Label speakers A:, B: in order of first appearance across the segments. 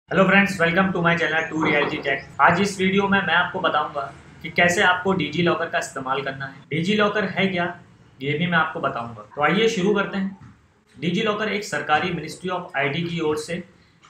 A: Hello friends, welcome to my channel to reality tech. आज इस video में मैं आपको बताऊंगा कि कैसे आपको डिजी लॉकर का इस्तेमाल करना है। डिजी लॉकर है क्या, ये भी मैं आपको बताऊंगा। तो आइए शुरू करते हैं। डिजी लॉकर एक सरकारी मिनिस्ट्री ऑफ आईटी की ओर से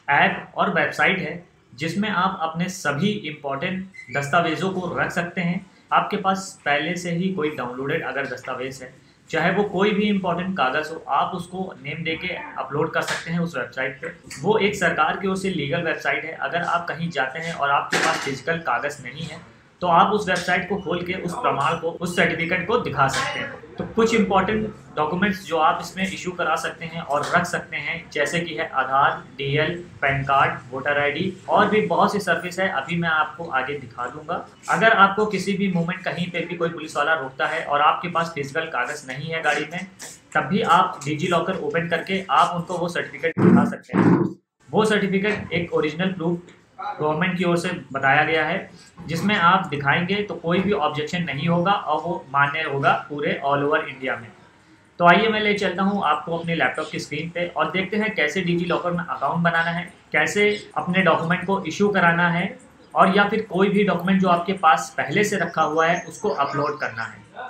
A: ऐप और वेबसाइट है जिसमें आप अपने सभी इम्पोर्टेंट दस्तावेज़ों को रख सकते हैं। आपके पास पहले से ही कोई डाउनलोडेड अगर दस्तावेज़ है, चाहे वो कोई भी इम्पोर्टेंट कागज़ हो, आप उसको नेम दे के अपलोड कर सकते हैं उस वेबसाइट पे। वो एक सरकार की ओर से लीगल वेबसाइट है। अगर आप कहीं जाते हैं और आपके पास फिजिकल कागज़ नहीं है तो आप उस वेबसाइट को खोल के उस प्रमाण को, उस सर्टिफिकेट को दिखा सकते हैं। तो कुछ इंपॉर्टेंट डॉक्यूमेंट्स जो आप इसमें इशू करा सकते हैं और रख सकते हैं, जैसे कि है Aadhaar, DL, PAN card, voter ID और भी बहुत सी सर्विस है, अभी मैं आपको आगे दिखा दूंगा। अगर आपको किसी भी मोमेंट कहीं पे भी कोई पुलिस वाला रोकता है और आपके पास फिजिकल कागज नहीं है गाड़ी में, तब भी आप डिजी लॉकर ओपन करके आप उनको वो सर्टिफिकेट दिखा सकते हैं। वो सर्टिफिकेट एक ओरिजिनल प्रूफ गवर्नमेंट की ओर से बताया गया है, जिसमें आप दिखाएंगे तो कोई भी ऑब्जेक्शन नहीं होगा और वो मान्य होगा पूरे ऑल ओवर इंडिया में। तो आइए मैं ले चलता हूँ आपको अपने लैपटॉप की स्क्रीन पे और देखते हैं कैसे डिजी लॉकर में अकाउंट बनाना है, कैसे अपने डॉक्यूमेंट को इशू कराना है और या फिर कोई भी डॉक्यूमेंट जो आपके पास पहले से रखा हुआ है उसको अपलोड करना है।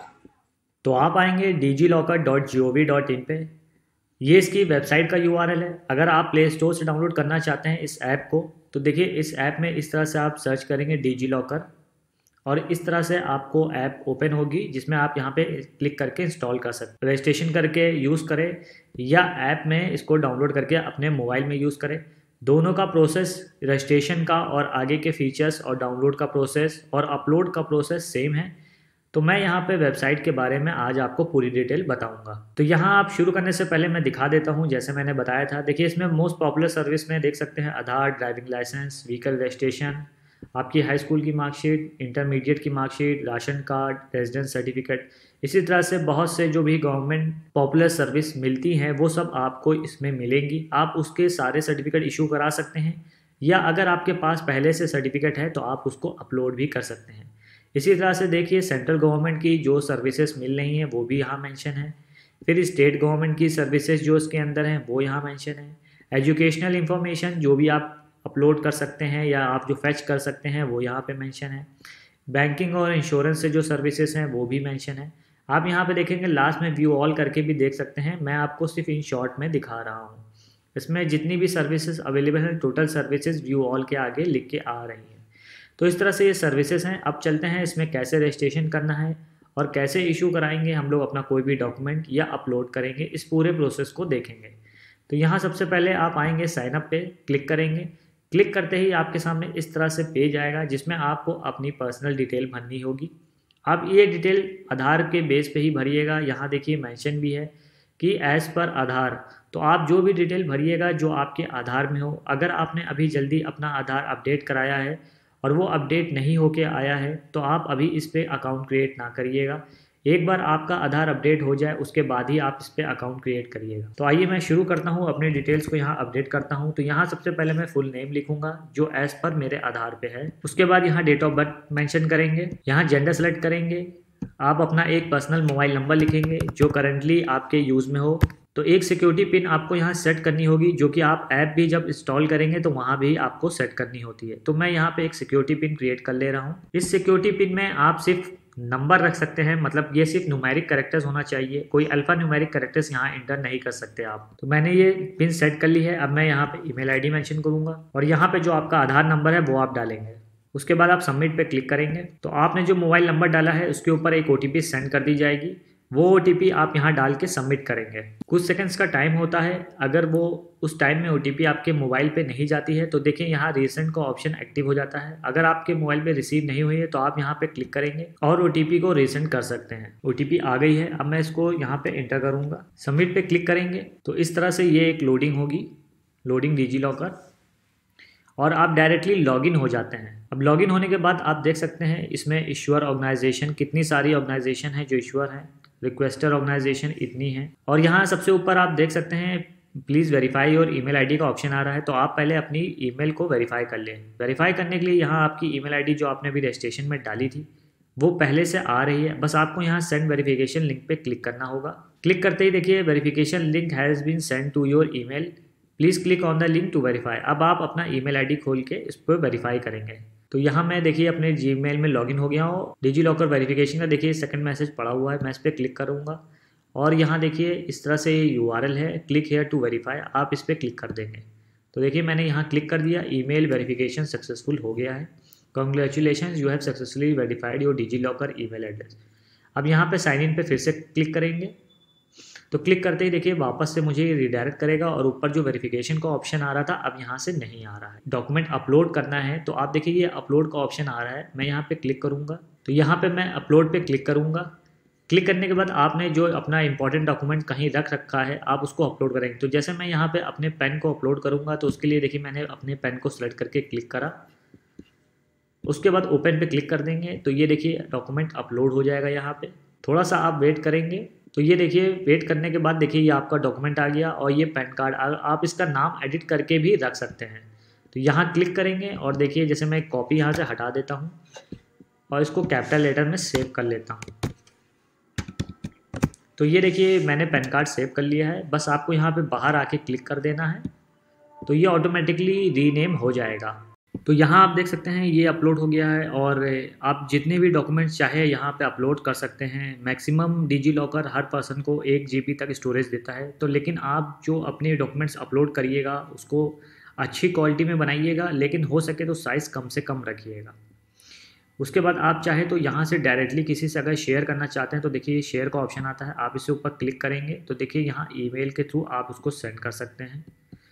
A: तो आप आएंगे digillocker.gov.in पे। ये इसकी वेबसाइट का यूआरएल है। अगर आप प्ले स्टोर से डाउनलोड करना चाहते हैं इस ऐप को, तो देखिए इस ऐप में इस तरह से आप सर्च करेंगे डिजी लॉकर और इस तरह से आपको ऐप ओपन होगी, जिसमें आप यहाँ पे क्लिक करके इंस्टॉल कर सकते हैं। रजिस्ट्रेशन करके यूज़ करें या ऐप में इसको डाउनलोड करके अपने मोबाइल में यूज़ करें, दोनों का प्रोसेस, रजिस्ट्रेशन का और आगे के फीचर्स और डाउनलोड का प्रोसेस और अपलोड का प्रोसेस सेम है। तो मैं यहाँ पे वेबसाइट के बारे में आज आपको पूरी डिटेल बताऊंगा। तो यहाँ आप शुरू करने से पहले मैं दिखा देता हूँ, जैसे मैंने बताया था। देखिए इसमें मोस्ट पॉपुलर सर्विस में देख सकते हैं Aadhaar, driving licence, vehicle registration, आपकी हाई स्कूल की मार्कशीट, इंटरमीडिएट की marksheet, ration card, residence certificate. इसी तरह से बहुत से जो भी गवर्नमेंट पॉपुलर सर्विस मिलती हैं वो सब आपको इसमें मिलेंगी। आप उसके सारे सर्टिफिकेट इशू करा सकते हैं या अगर आपके पास पहले से सर्टिफिकेट है तो आप उसको अपलोड भी कर सकते हैं। इसी तरह से देखिए सेंट्रल गवर्नमेंट की जो सर्विसेज मिल रही हैं वो भी यहाँ मेंशन है। फिर स्टेट गवर्नमेंट की सर्विसेज जो इसके अंदर हैं वो यहाँ मेंशन है। एजुकेशनल इंफॉर्मेशन जो भी आप अपलोड कर सकते हैं या आप जो फैच कर सकते हैं वो यहाँ पे मेंशन है। बैंकिंग और इंश्योरेंस से जो सर्विसेज हैं वो भी मेंशन है। आप यहाँ पे देखेंगे लास्ट में व्यू ऑल करके भी देख सकते हैं। मैं आपको सिर्फ इन शॉर्ट में दिखा रहा हूँ। इसमें जितनी भी सर्विसेज अवेलेबल हैं, टोटल सर्विसेज व्यू ऑल के आगे लिख के आ रही हैं। तो इस तरह से ये सर्विसेज हैं। अब चलते हैं इसमें कैसे रजिस्ट्रेशन करना है और कैसे इशू कराएंगे हम लोग अपना कोई भी डॉक्यूमेंट या अपलोड करेंगे, इस पूरे प्रोसेस को देखेंगे। तो यहाँ सबसे पहले आप आएंगे साइन अप पे, क्लिक करेंगे। क्लिक करते ही आपके सामने इस तरह से पेज आएगा जिसमें आपको अपनी पर्सनल डिटेल भरनी होगी। आप ये डिटेल आधार के बेस पे ही भरिएगा। यहाँ देखिए मेंशन भी है कि एज़ पर आधार, तो आप जो भी डिटेल भरिएगा जो आपके आधार में हो। अगर आपने अभी जल्दी अपना आधार अपडेट कराया है और वो अपडेट नहीं होके आया है तो आप अभी इस पर अकाउंट क्रिएट ना करिएगा। एक बार आपका आधार अपडेट हो जाए उसके बाद ही आप इस पर अकाउंट क्रिएट करिएगा। तो आइए मैं शुरू करता हूँ, अपने डिटेल्स को यहाँ अपडेट करता हूँ। तो यहाँ सबसे पहले मैं फुल नेम लिखूंगा जो एज पर मेरे आधार पे है। उसके बाद यहाँ डेट ऑफ बर्थ मेंशन करेंगे, यहाँ जेंडर सेलेक्ट करेंगे। आप अपना एक पर्सनल मोबाइल नंबर लिखेंगे जो करंटली आपके यूज़ में हो। तो एक सिक्योरिटी पिन आपको यहाँ सेट करनी होगी, जो कि आप ऐप भी जब इंस्टॉल करेंगे तो वहाँ भी आपको सेट करनी होती है। तो मैं यहाँ पे एक सिक्योरिटी पिन क्रिएट कर ले रहा हूँ। इस सिक्योरिटी पिन में आप सिर्फ नंबर रख सकते हैं, मतलब ये सिर्फ न्यूमेरिक कैरेक्टर्स होना चाहिए, कोई अल्फा न्यूमेरिक कैरेक्टर्स यहाँ इंटर नहीं कर सकते आप। तो मैंने ये पिन सेट कर ली है। अब मैं यहाँ पे ईमेल आईडी मेंशन करूँगा और यहाँ पे जो आपका आधार नंबर है वो आप डालेंगे। उसके बाद आप सबमिट पे क्लिक करेंगे। तो आपने जो मोबाइल नंबर डाला है उसके ऊपर एक ओटीपी सेंड कर दी जाएगी। वो ओटीपी आप यहाँ डाल के सबमिट करेंगे। कुछ सेकंड्स का टाइम होता है। अगर वो उस टाइम में ओटीपी आपके मोबाइल पे नहीं जाती है तो देखिए यहाँ रीसेंट का ऑप्शन एक्टिव हो जाता है। अगर आपके मोबाइल पे रिसीव नहीं हुई है तो आप यहाँ पे क्लिक करेंगे और ओटीपी को रीसेंट कर सकते हैं। ओटीपी आ गई है। अब मैं इसको यहाँ पे एंटर करूँगा, सबमिट पे क्लिक करेंगे। तो इस तरह से ये एक लोडिंग होगी, लोडिंग डिजी लॉकर, और आप डायरेक्टली लॉगिन हो जाते हैं। अब लॉगिन होने के बाद आप देख सकते हैं इसमें इश्यूअर ऑर्गेनाइजेशन, कितनी सारी ऑर्गेनाइजेशन है जो इश्यूअर हैं। रिक्वेस्टर ऑर्गेनाइजेशन इतनी है। और यहाँ सबसे ऊपर आप देख सकते हैं प्लीज़ वेरीफाई और ईमेल आईडी का ऑप्शन आ रहा है। तो आप पहले अपनी ईमेल को वेरीफाई कर लें। वेरीफाई करने के लिए यहाँ आपकी ईमेल आईडी जो आपने अभी रजिस्ट्रेशन में डाली थी वो पहले से आ रही है। बस आपको यहाँ सेंड वेरिफिकेशन लिंक पे क्लिक करना होगा। क्लिक करते ही देखिए verification link has been send to your email, please click on the link to verify. अब आप अपना ईमेल आईडी खोल के इस पर वेरीफाई करेंगे। तो यहाँ मैं देखिए अपने जीमेल में लॉगिन हो गया हूँ। डिजी लॉकर वेरिफिकेशन का देखिए सेकंड मैसेज पड़ा हुआ है, मैं इस पर क्लिक करूँगा और यहाँ देखिए इस तरह से URL है, क्लिक हेयर टू वेरीफाई, आप इस पर क्लिक कर देंगे। तो देखिए मैंने यहाँ क्लिक कर दिया, ईमेल वेरिफिकेशन सक्सेसफुल हो गया है। Congratulation, you have successfully verified your DigiLocker email address. अब यहाँ पे साइन इन पे फिर से क्लिक करेंगे। तो क्लिक करते ही देखिए वापस से मुझे रिडायरेक्ट करेगा और ऊपर जो वेरिफिकेशन का ऑप्शन आ रहा था अब यहाँ से नहीं आ रहा है। डॉक्यूमेंट अपलोड करना है तो आप देखिए ये अपलोड का ऑप्शन आ रहा है, मैं यहाँ पे क्लिक करूँगा। तो यहाँ पे मैं अपलोड पे क्लिक करूँगा। क्लिक करने के बाद आपने जो अपना इंपॉर्टेंट डॉक्यूमेंट कहीं रख रखा है आप उसको अपलोड करेंगे। तो जैसे मैं यहाँ पे अपने पेन को अपलोड करूँगा तो उसके लिए देखिए मैंने अपने पेन को सिलेक्ट करके क्लिक करा, उसके बाद ओपन पे क्लिक कर देंगे। तो ये देखिए डॉक्यूमेंट अपलोड हो जाएगा। यहाँ पे थोड़ा सा आप वेट करेंगे। तो ये देखिए वेट करने के बाद देखिए ये आपका डॉक्यूमेंट आ गया और ये पैन कार्ड आप इसका नाम एडिट करके भी रख सकते हैं। तो यहाँ क्लिक करेंगे और देखिए जैसे मैं कॉपी यहाँ से हटा देता हूँ और इसको कैपिटल लेटर में सेव कर लेता हूँ। तो ये देखिए मैंने पैन कार्ड सेव कर लिया है, बस आपको यहाँ पे बाहर आके क्लिक कर देना है तो ये ऑटोमेटिकली रीनेम हो जाएगा। तो यहाँ आप देख सकते हैं ये अपलोड हो गया है और आप जितने भी डॉक्यूमेंट्स चाहे यहाँ पे अपलोड कर सकते हैं। मैक्सिमम डिजी लॉकर हर पर्सन को 1 GB तक स्टोरेज देता है। तो लेकिन आप जो अपने डॉक्यूमेंट्स अपलोड करिएगा उसको अच्छी क्वालिटी में बनाइएगा, लेकिन हो सके तो साइज़ कम से कम रखिएगा। उसके बाद आप चाहे तो यहाँ से डायरेक्टली किसी से अगर शेयर करना चाहते हैं तो देखिए शेयर का ऑप्शन आता है, आप इसके ऊपर क्लिक करेंगे तो देखिए यहाँ ईमेल के थ्रू आप उसको सेंड कर सकते हैं।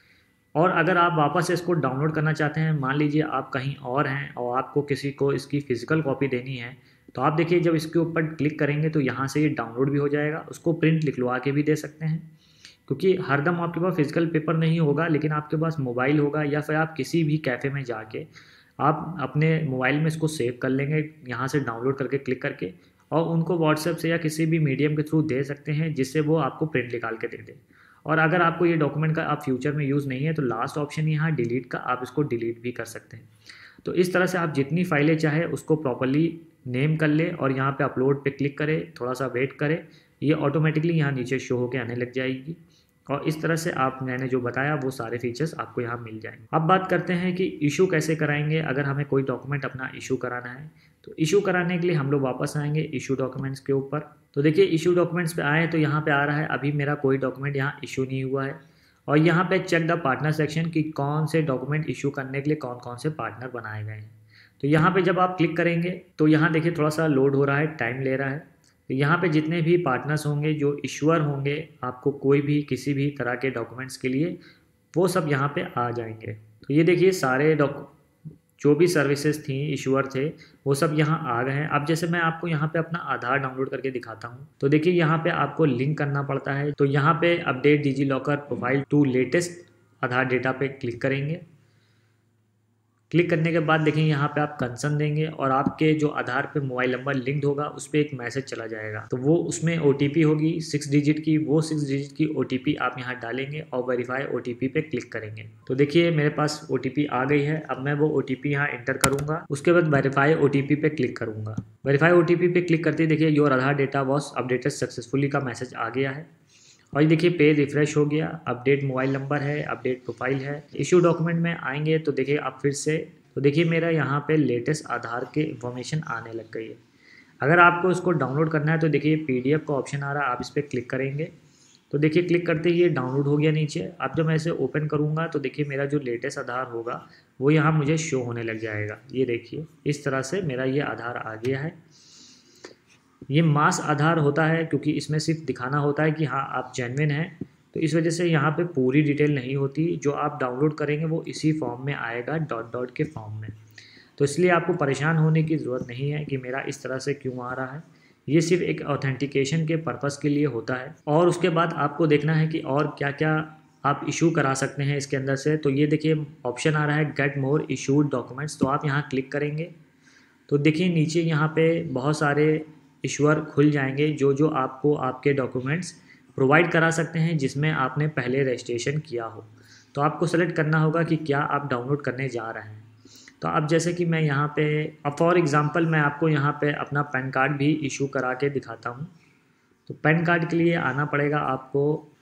A: और अगर आप वापस से इसको डाउनलोड करना चाहते हैं, मान लीजिए आप कहीं और हैं और आपको किसी को इसकी फ़िज़िकल कॉपी देनी है, तो आप देखिए जब इसके ऊपर क्लिक करेंगे तो यहाँ से ये डाउनलोड भी हो जाएगा। उसको प्रिंट निकलवा के भी दे सकते हैं, क्योंकि हरदम आपके पास फिजिकल पेपर नहीं होगा, लेकिन आपके पास मोबाइल होगा या फिर आप किसी भी कैफ़े में जाके आप अपने मोबाइल में इसको सेव कर लेंगे, यहाँ से डाउनलोड करके क्लिक करके, और उनको व्हाट्सएप से या किसी भी मीडियम के थ्रू दे सकते हैं जिससे वो आपको प्रिंट निकाल के दे दे। और अगर आपको ये डॉक्यूमेंट का आप फ्यूचर में यूज़ नहीं है तो लास्ट ऑप्शन यहाँ डिलीट का, आप इसको डिलीट भी कर सकते हैं। तो इस तरह से आप जितनी फाइलें चाहे उसको प्रॉपर्ली नेम कर ले और यहाँ पे अपलोड पे क्लिक करें, थोड़ा सा वेट करें, ये ऑटोमेटिकली यहाँ नीचे शो होकर आने लग जाएगी। और इस तरह से आप मैंने जो बताया वो सारे फीचर्स आपको यहाँ मिल जाएंगे। अब बात करते हैं कि इशू कैसे कराएंगे। अगर हमें कोई डॉक्यूमेंट अपना इशू कराना है तो इशू कराने के लिए हम लोग वापस आएंगे इशू डॉक्यूमेंट्स के ऊपर। तो देखिए इशू डॉक्यूमेंट्स पे आए तो यहाँ पे आ रहा है अभी मेरा कोई डॉक्यूमेंट यहाँ इशू नहीं हुआ है। और यहाँ पे चेक द पार्टनर सेक्शन कि कौन से डॉक्यूमेंट इशू करने के लिए कौन कौन से पार्टनर बनाए गए हैं। तो यहाँ पे जब आप क्लिक करेंगे तो यहाँ देखिए थोड़ा सा लोड हो रहा है, टाइम ले रहा है। तो यहाँ पे जितने भी पार्टनर्स होंगे जो इशूअर होंगे आपको कोई भी किसी भी तरह के डॉक्यूमेंट्स के लिए, वो सब यहाँ पे आ जाएंगे। तो ये देखिए सारे जो भी सर्विसेज थी इशूअर थे वो सब यहाँ आ गए हैं। अब जैसे मैं आपको यहाँ पे अपना आधार डाउनलोड करके दिखाता हूँ तो देखिए यहाँ पे आपको लिंक करना पड़ता है। तो यहाँ पे update DigiLocker profile to latest Aadhaar data पे क्लिक करेंगे। क्लिक करने के बाद देखिए यहाँ पे आप कंसर्न देंगे और आपके जो आधार पे मोबाइल नंबर लिंक्ड होगा उस पर एक मैसेज चला जाएगा। तो वो उसमें OTP होगी 6 डिजिट की, वो 6 डिजिट की OTP आप यहाँ डालेंगे और वेरीफाई OTP पे क्लिक करेंगे। तो देखिए मेरे पास OTP आ गई है। अब मैं वो OTP यहाँ एंटर करूँगा, उसके बाद वेरीफाई OTP पे क्लिक करूँगा। वेरीफाई OTP पे क्लिक करते ही देखिए your Aadhaar data was updated successfully का मैसेज आ गया है। और ये देखिए पेज रिफ्रेश हो गया, अपडेट मोबाइल नंबर है, अपडेट प्रोफाइल है। इशू डॉक्यूमेंट में आएंगे तो देखिए आप फिर से, तो देखिए मेरा यहाँ पे लेटेस्ट आधार के इन्फॉर्मेशन आने लग गई है। अगर आपको इसको डाउनलोड करना है तो देखिए PDF का ऑप्शन आ रहा है, आप इस पर क्लिक करेंगे तो देखिए क्लिक करते ही ये डाउनलोड हो गया नीचे। अब जब मैं इसे ओपन करूँगा तो देखिए मेरा जो लेटेस्ट आधार होगा वो यहाँ मुझे शो होने लग जाएगा। ये देखिए इस तरह से मेरा ये आधार आ गया है। ये मास आधार होता है क्योंकि इसमें सिर्फ दिखाना होता है कि हाँ आप जेन्युइन हैं, तो इस वजह से यहाँ पे पूरी डिटेल नहीं होती। जो आप डाउनलोड करेंगे वो इसी फॉर्म में आएगा, डॉट डॉट के फॉर्म में। तो इसलिए आपको परेशान होने की ज़रूरत नहीं है कि मेरा इस तरह से क्यों आ रहा है। ये सिर्फ एक ऑथेंटिकेशन के पर्पज़ के लिए होता है। और उसके बाद आपको देखना है कि और क्या क्या आप इशू करा सकते हैं इसके अंदर से। तो ये देखिए ऑप्शन आ रहा है गेट मोर इशूड डॉक्यूमेंट्स, तो आप यहाँ क्लिक करेंगे तो देखिए नीचे यहाँ पे बहुत सारे इशूअर खुल जाएंगे जो आपको आपके डॉक्यूमेंट्स प्रोवाइड करा सकते हैं जिसमें आपने पहले रजिस्ट्रेशन किया हो। तो आपको सेलेक्ट करना होगा कि क्या आप डाउनलोड करने जा रहे हैं। तो अब जैसे कि मैं यहाँ पे, अब फॉर एग्ज़ाम्पल मैं आपको यहाँ पे अपना पैन कार्ड भी इशू करा के दिखाता हूँ। तो पैन कार्ड के लिए आना पड़ेगा आपको।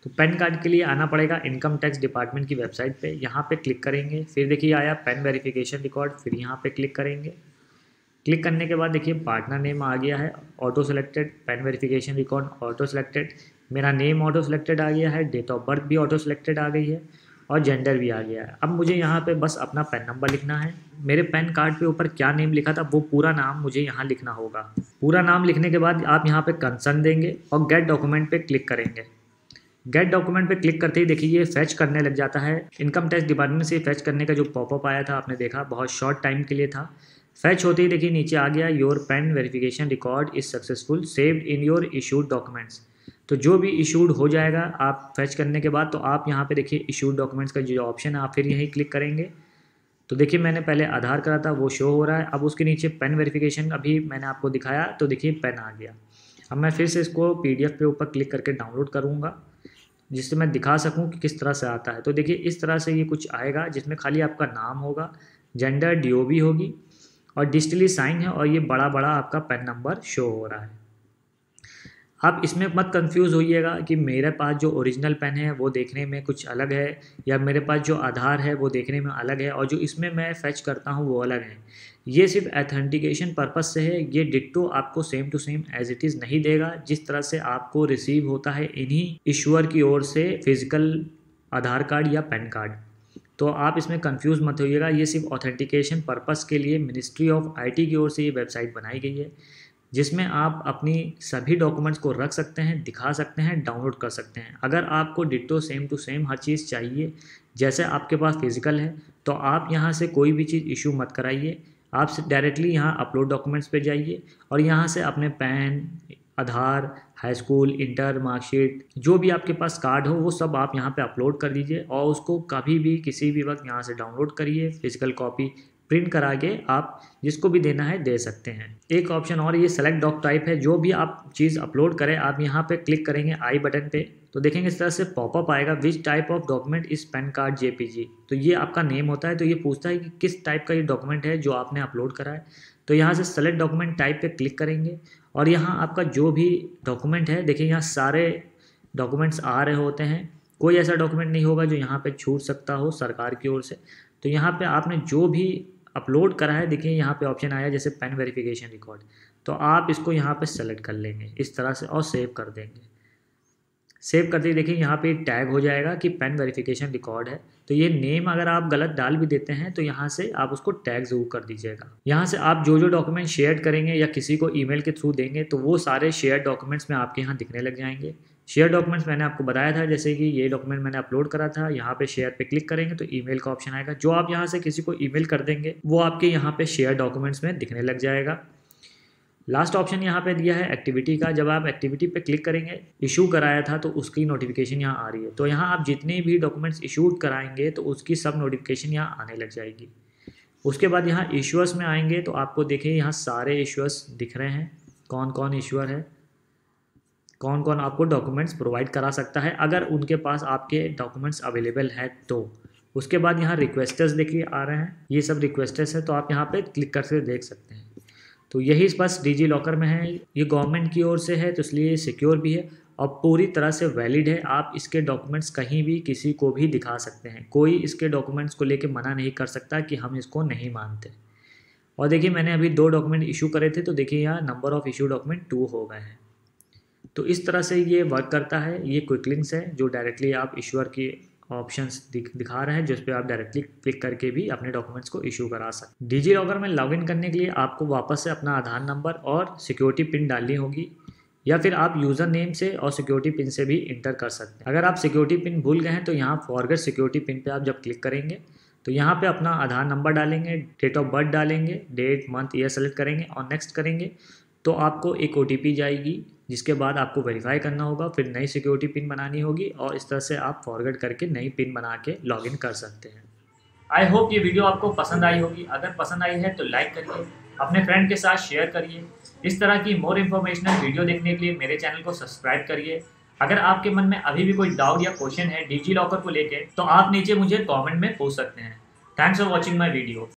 A: तो पैन कार्ड के लिए आना पड़ेगा इनकम टैक्स डिपार्टमेंट की वेबसाइट पे, यहाँ पे क्लिक करेंगे। फिर देखिए आया पैन वेरिफिकेशन रिकॉर्ड, फिर यहाँ पे क्लिक करेंगे। क्लिक करने के बाद देखिए पार्टनर नेम आ गया है auto selected, PAN verification record auto selected, मेरा नेम ऑटो सेलेक्टेड आ गया है, डेट ऑफ बर्थ भी ऑटो सेलेक्टेड आ गई है और जेंडर भी आ गया है। अब मुझे यहाँ पे बस अपना पैन नंबर लिखना है। मेरे पैन कार्ड पे ऊपर क्या नेम लिखा था वो पूरा नाम मुझे यहाँ लिखना होगा। पूरा नाम लिखने के बाद आप यहाँ पे कंसर्न देंगे और गेट डॉक्यूमेंट पे क्लिक करेंगे। गेट डॉक्यूमेंट पे क्लिक करते ही देखिए ये फैच करने लग जाता है। इनकम टैक्स डिपार्टमेंट से फैच करने का जो पॉपअप आया था आपने देखा, बहुत शॉर्ट टाइम के लिए था। फैच होते ही देखिए नीचे आ गया your PAN verification record is successful saved in your issued documents. तो जो भी इशूड हो जाएगा आप फैच करने के बाद, तो आप यहाँ पे देखिए इशूड डॉक्यूमेंट्स का जो ऑप्शन है आप फिर यहीं क्लिक करेंगे। तो देखिए मैंने पहले आधार करा था वो शो हो रहा है। अब उसके नीचे पेन वेरिफिकेशन अभी मैंने आपको दिखाया, तो देखिए पेन आ गया। अब मैं फिर से इसको PDF पे ऊपर क्लिक करके डाउनलोड करूँगा जिससे मैं दिखा सकूँ कि किस तरह से आता है। तो देखिए इस तरह से ये कुछ आएगा जिसमें खाली आपका नाम होगा, जेंडर DOB होगी और डिजिटली साइन है और ये बड़ा बड़ा आपका पैन नंबर शो हो रहा है। आप इसमें मत कंफ्यूज होइएगा कि मेरे पास जो ओरिजिनल पेन है वो देखने में कुछ अलग है या मेरे पास जो आधार है वो देखने में अलग है और जो इसमें मैं फैच करता हूँ वो अलग है। ये सिर्फ ऑथेंटिकेशन पर्पस से है। ये डिट्टो आपको same to same as it is नहीं देगा जिस तरह से आपको रिसीव होता है इन्हीं इशूअर की ओर से फिजिकल आधार कार्ड या पैन कार्ड। तो आप इसमें कंफ्यूज मत होइएगा। ये सिर्फ ऑथेंटिकेशन पर्पस के लिए मिनिस्ट्री ऑफ IT की ओर से ये वेबसाइट बनाई गई है जिसमें आप अपनी सभी डॉक्यूमेंट्स को रख सकते हैं, दिखा सकते हैं, डाउनलोड कर सकते हैं। अगर आपको डिट्टो सेम टू सेम हर चीज़ चाहिए जैसे आपके पास फिजिकल है तो आप यहाँ से कोई भी चीज़ इशू मत कराइए। आप डायरेक्टली यहाँ अपलोड डॉक्यूमेंट्स पे जाइए और यहाँ से अपने PAN, Aadhaar, high school, inter marksheet, जो भी आपके पास कार्ड हो वो सब आप यहाँ पे अपलोड कर दीजिए और उसको कभी भी किसी भी वक्त यहाँ से डाउनलोड करिए। फिजिकल कॉपी प्रिंट करा के आप जिसको भी देना है दे सकते हैं। एक ऑप्शन और ये सेलेक्ट डॉक टाइप है, जो भी आप चीज़ अपलोड करें आप यहाँ पे क्लिक करेंगे आई बटन पे तो देखेंगे इस तरह से पॉपअप आएगा विच टाइप ऑफ डॉक्यूमेंट इस पैन कार्ड JPG। तो ये आपका नेम होता है। तो ये पूछता है कि किस टाइप का ये डॉक्यूमेंट है जो आपने अपलोड करा है। तो यहाँ से सेलेक्ट डॉक्यूमेंट टाइप पे क्लिक करेंगे और यहाँ आपका जो भी डॉक्यूमेंट है देखिए यहाँ सारे डॉक्यूमेंट्स आ रहे होते हैं। कोई ऐसा डॉक्यूमेंट नहीं होगा जो यहाँ पे छूट सकता हो सरकार की ओर से। तो यहाँ पे आपने जो भी अपलोड करा है देखिए यहाँ पे ऑप्शन आया जैसे पेन वेरिफिकेशन रिकॉर्ड, तो आप इसको यहाँ पे सेलेक्ट कर लेंगे इस तरह से और सेव कर देंगे। सेव करते ही देखिए यहाँ पे टैग हो जाएगा कि पेन वेरिफिकेशन रिकॉर्ड है। तो ये नेम अगर आप गलत डाल भी देते हैं तो यहाँ से आप उसको टैग ज़रूर कर दीजिएगा। यहाँ से आप जो जो डॉक्यूमेंट शेयर करेंगे या किसी को ईमेल के थ्रू देंगे तो वो सारे शेयर डॉक्यूमेंट्स में आपके यहाँ दिखने लग जाएंगे। शेयर डॉक्यूमेंट्स मैंने आपको बताया था, जैसे कि ये डॉक्यूमेंट मैंने अपलोड करा था, यहाँ पे शेयर पे क्लिक करेंगे तो ईमेल का ऑप्शन आएगा। जो आप यहाँ से किसी को ईमेल कर देंगे वो आपके यहाँ पे शेयर डॉक्यूमेंट्स में दिखने लग जाएगा। लास्ट ऑप्शन यहाँ पे दिया है एक्टिविटी का। जब आप एक्टिविटी पे क्लिक करेंगे, इशू कराया था तो उसकी नोटिफिकेशन यहाँ आ रही है। तो यहाँ आप जितने भी डॉक्यूमेंट्स इशूड कराएंगे तो उसकी सब नोटिफिकेशन यहाँ आने लग जाएगी। उसके बाद यहाँ इशूअर्स में आएंगे तो आपको देखिए यहाँ सारे इशूअर्स दिख रहे हैं, कौन कौन इशूअर है, कौन कौन आपको डॉक्यूमेंट्स प्रोवाइड करा सकता है अगर उनके पास आपके डॉक्यूमेंट्स अवेलेबल है तो। उसके बाद यहाँ रिक्वेस्टर्स देखिए आ रहे हैं, ये सब रिक्वेस्टर्स है तो आप यहाँ पे क्लिक करके देख सकते हैं। तो यही बस डिजी लॉकर में है। ये गवर्नमेंट की ओर से है तो इसलिए ये सिक्योर भी है और पूरी तरह से वैलिड है। आप इसके डॉक्यूमेंट्स कहीं भी किसी को भी दिखा सकते हैं, कोई इसके डॉक्यूमेंट्स को लेके मना नहीं कर सकता कि हम इसको नहीं मानते। और देखिए मैंने अभी 2 डॉक्यूमेंट इशू करे थे तो देखिए यहाँ नंबर ऑफ़ इशू डॉक्यूमेंट 2 हो गए हैं। तो इस तरह से ये वर्क करता है। ये क्विक लिंक्स है जो डायरेक्टली आप इशूअर की ऑप्शंस दिखा रहे हैं जिस पे आप डायरेक्टली क्लिक करके भी अपने डॉक्यूमेंट्स को इशू करा सकते हैं। डिजी लॉकर में लॉगिन करने के लिए आपको वापस से अपना आधार नंबर और सिक्योरिटी पिन डालनी होगी या फिर आप यूज़र नेम से और सिक्योरिटी पिन से भी इंटर कर सकते हैं। अगर आप सिक्योरिटी पिन भूल गए हैं तो यहाँ फॉरगेट सिक्योरिटी पिन पे आप जब क्लिक करेंगे तो यहाँ पे अपना आधार नंबर डालेंगे, डेट ऑफ बर्थ डालेंगे, डेट मंथ ईयर सेलेक्ट करेंगे और नेक्स्ट करेंगे तो आपको एक OTP जाएगी जिसके बाद आपको वेरीफाई करना होगा, फिर नई सिक्योरिटी पिन बनानी होगी और इस तरह से आप फॉरवर्ड करके नई पिन बना के लॉगिन कर सकते हैं। आई होप ये वीडियो आपको पसंद आई होगी। अगर पसंद आई है तो लाइक करिए, अपने फ्रेंड के साथ शेयर करिए। इस तरह की मोर इन्फॉर्मेशनल वीडियो देखने के लिए मेरे चैनल को सब्सक्राइब करिए। अगर आपके मन में अभी भी कोई डाउट या क्वेश्चन है डिजी लॉकर को लेकर तो आप नीचे मुझे कॉमेंट में पूछ सकते हैं। Thanks for watching my video.